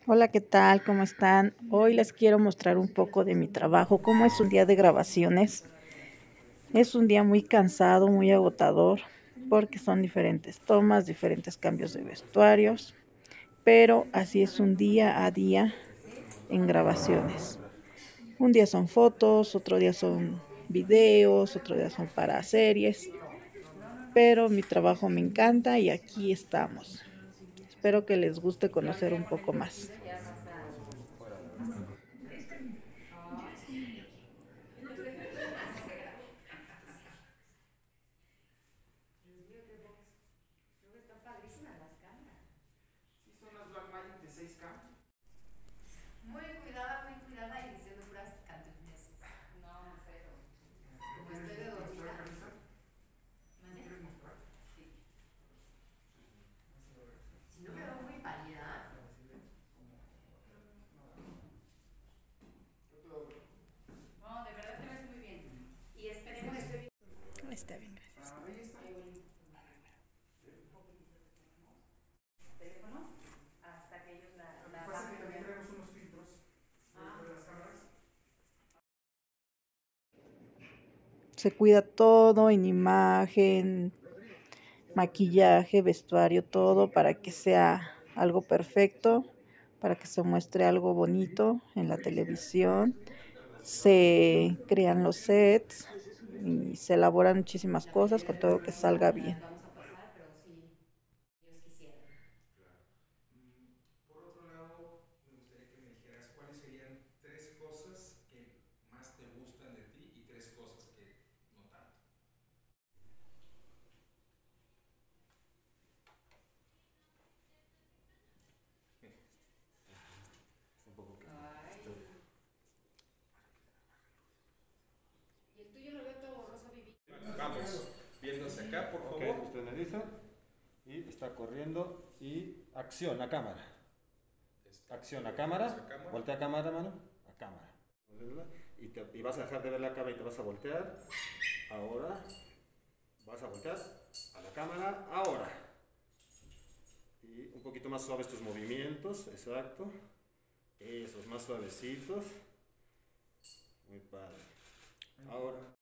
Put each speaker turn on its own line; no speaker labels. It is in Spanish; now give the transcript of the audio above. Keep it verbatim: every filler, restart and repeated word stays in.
Hola, ¿qué tal? ¿Cómo están? Hoy les quiero mostrar un poco de mi trabajo, cómo es un día de grabaciones. Es un día muy cansado, muy agotador, porque son diferentes tomas, diferentes cambios de vestuarios, pero así es un día a día en grabaciones. Un día son fotos, otro día son videos, otro día son para series, pero mi trabajo me encanta y aquí estamos. Espero que les guste conocer un poco más.
Sí, son las Blackmagic de seis K.
Muy cuidada, muy cuidada y diciendo puras cantuneces. No, cero. Como estoy de dormida.
¿Me quieres mostrar?
Sí. Si no me veo muy pálida. No, de verdad te ves muy bien. Y esperemos este video.
Está bien, gracias.
Ahí está.
Teléfono hasta que ellos la,
Lo que
la
pasa es que
bajen.
también traemos unos filtros
Ah.
dentro de las cámaras.
Se cuida todo en imagen, maquillaje, vestuario, todo para que sea algo perfecto, para que se muestre algo bonito en la televisión. Se crean los sets y se elaboran muchísimas cosas con todo que salga bien.
Vamos a pasar, pero sí, ellos quisieran.
Claro. Mm, Por otro lado, me gustaría que me dijeras cuáles serían tres cosas que más te gustan de ti y tres cosas que no tanto. Un poco que
Ay. Y el tuyo lo veo todo borroso, Vivi.
Vamos, viendo hacia acá, por favor.
Ok, usted me dice. Y está corriendo. Y acción a cámara. Acción a cámara.
cámara.
Voltea a cámara, mano. A cámara. Y, te, y vas a dejar de ver la cámara y te vas a voltear. Ahora. Vas a voltear a la cámara. Ahora. Y un poquito más suaves tus movimientos. Exacto. Esos más suavecitos. Muy padre. Ahora.